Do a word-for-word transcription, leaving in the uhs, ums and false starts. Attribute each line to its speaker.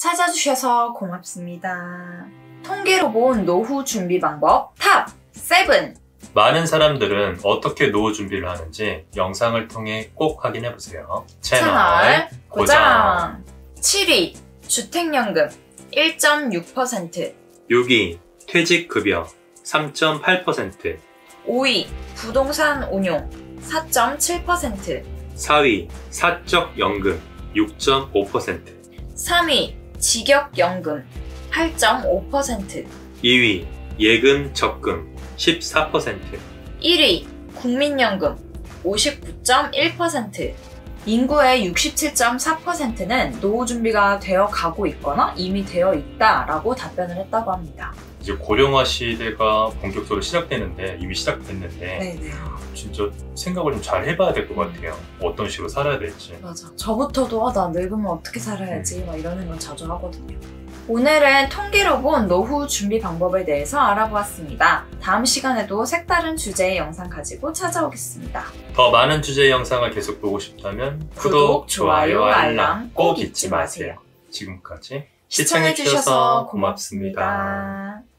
Speaker 1: 찾아주셔서 고맙습니다. 통계로 본 노후 준비 방법 탑 칠!
Speaker 2: 많은 사람들은 어떻게 노후 준비를 하는지 영상을 통해 꼭 확인해보세요. 채널,
Speaker 1: 채널
Speaker 2: 고정!
Speaker 1: 고정! 칠 위 주택연금 일 점 육 퍼센트,
Speaker 2: 육 위 퇴직급여 삼 점 팔 퍼센트,
Speaker 1: 오 위 부동산 운용 사 점 칠 퍼센트,
Speaker 2: 사 위 사적연금 육 점 오 퍼센트,
Speaker 1: 삼 위 직역연금 팔 점 오 퍼센트,
Speaker 2: 이 위 예금 적금 십사 퍼센트,
Speaker 1: 일 위 국민연금 오십구 점 일 퍼센트. 인구의 육십칠 점 사 퍼센트는 노후 준비가 되어 가고 있거나 이미 되어 있다라고 답변을 했다고 합니다.
Speaker 2: 이제 고령화 시대가 본격적으로 시작되는데 이미 시작됐는데
Speaker 1: 네네.
Speaker 2: 진짜 생각을 좀 잘 해봐야 될 것 같아요. 어떤 식으로 살아야 될지.
Speaker 1: 맞아. 저부터도 아, 나 늙으면 어떻게 살아야지 막 이러는 건 자주 하거든요. 오늘은 통계로 본 노후 준비 방법에 대해서 알아보았습니다. 다음 시간에도 색다른 주제의 영상 가지고 찾아오겠습니다.
Speaker 2: 더 많은 주제의 영상을 계속 보고 싶다면 구독, 좋아요, 알람 꼭 잊지 마세요. 지금까지 시청해주셔서 고맙습니다.